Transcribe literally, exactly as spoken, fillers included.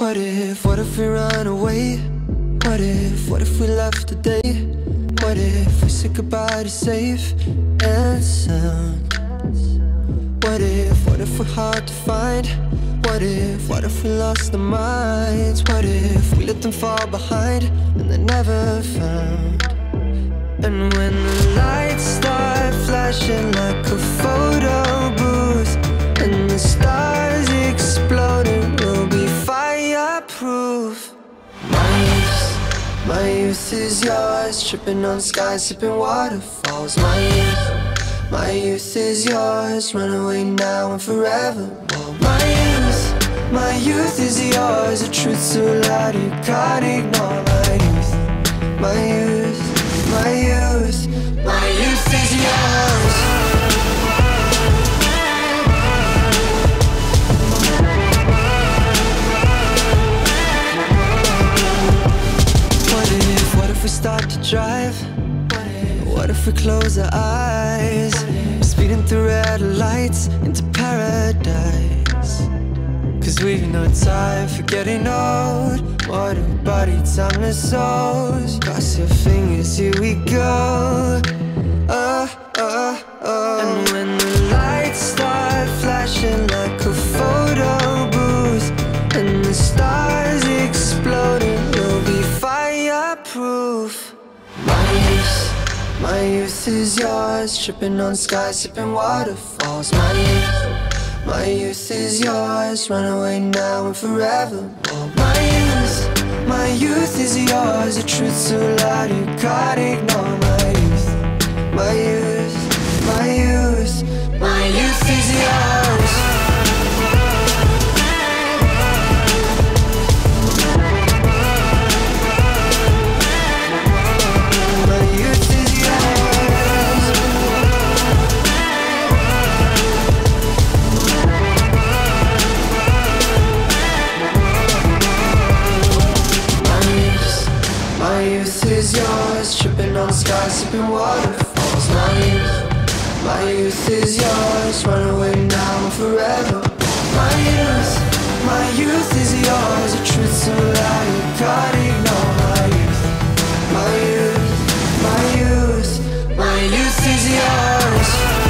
What if, what if we run away? What if, what if we left today? What if we said goodbye to safe and sound? What if, what if we're hard to find? What if, what if we lost our minds? What if we let them fall behind and they're never found? And when the lights start flashing like a photo booth and the stars exploding, we'll be fireproof. My youth, my youth is yours, tripping on skies, sipping waterfalls. My youth, my youth is yours, run away now and forevermore. My youth, my youth is yours, a truth so loud you can't ignore. My youth, my youth, my youth, my youth is yours. What if, what if we start to drive? What if we close our eyes? Speeding through red lights into paradise. Cause we've no time for getting old. What a body, timeless souls. Cross your fingers, here we go. Oh, oh, oh. And when the lights start flashing like a photo booth and the stars exploding, we'll be fireproof. My youth, my youth is yours, tripping on skies, sipping waterfalls. My youth, my youth is yours, run away now and forevermore. My youth, my youth is yours, a truth so loud you can't ignore. My youth, my youth, my youth, my youth is yours. My youth is yours, tripping on skies, sipping waterfalls. My youth, my youth is yours, run away now and forever. My youth, my youth is yours, a truth so loud you can't ignore. My youth, my youth, my youth, my youth is yours.